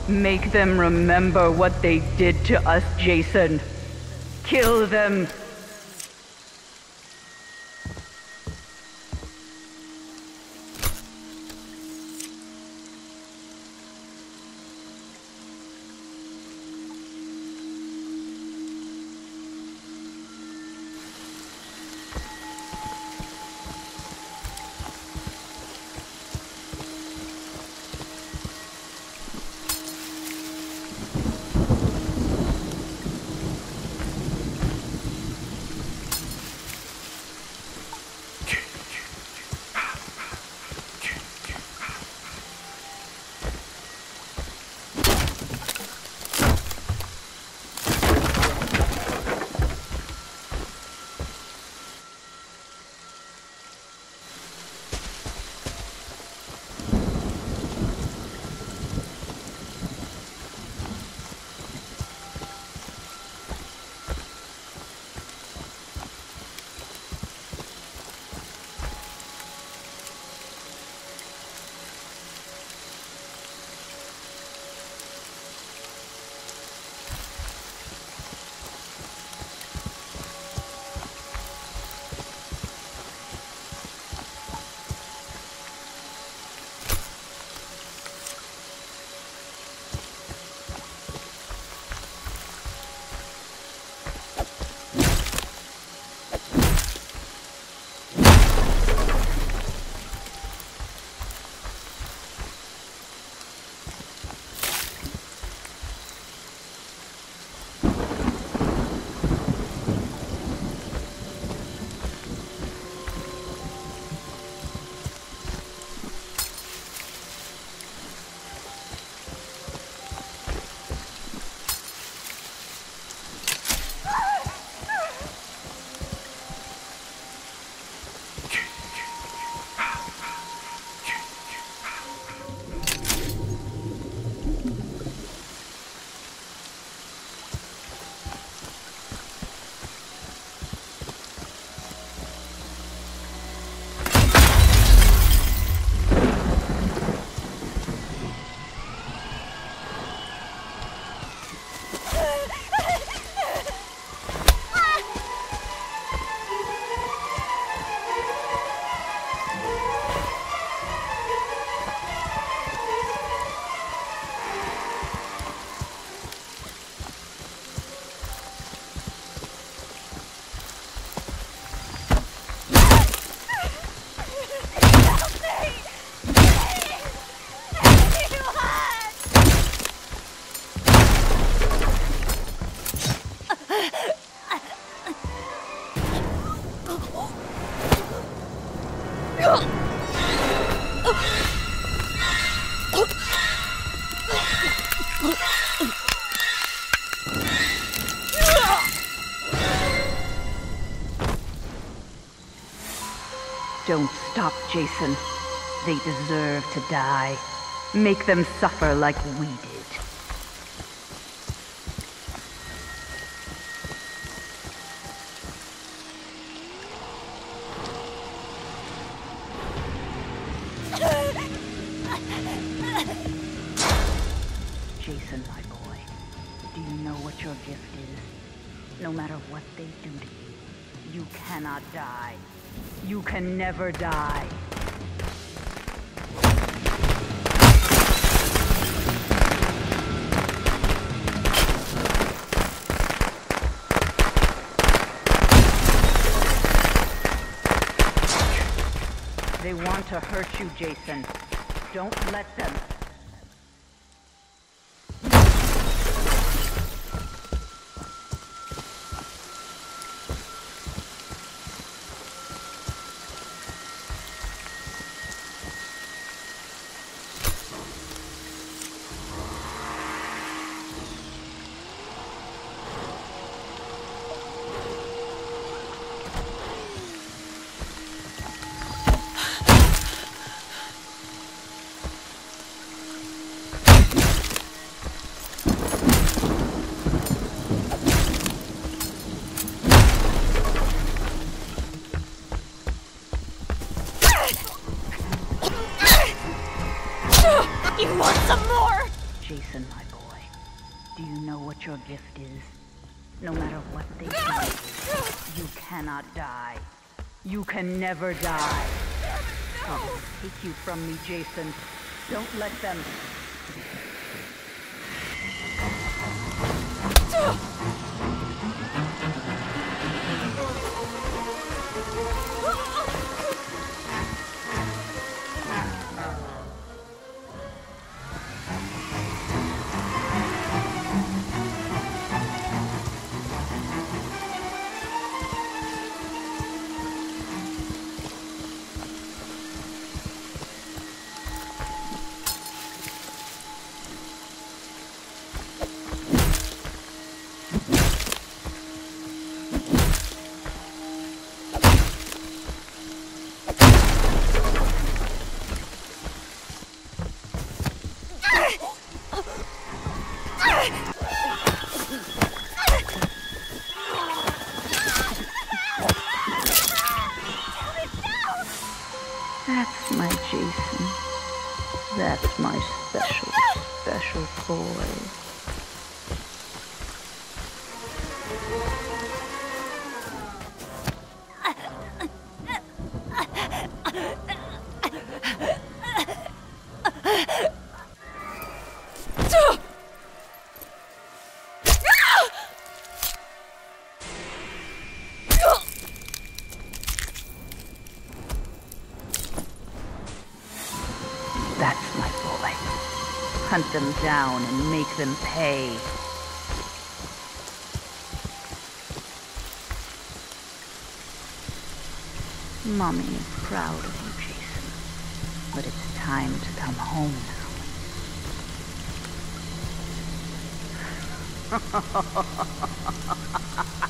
Make them remember what they did to us, Jason. Kill them. Don't stop, Jason. They deserve to die. Make them suffer like we did. Jason, my boy, do you know what your gift is? No matter what they do to you, you cannot die. You can never die. They want to hurt you, Jason. Don't let them. what your gift is. No matter what they do, you cannot die. You can never die. They will take you from me, Jason. Don't let them. That's my Jason. That's my special, special boy. That's my boy. Hunt them down and make them pay. Mommy is proud of you, Jason. But it's time to come home now.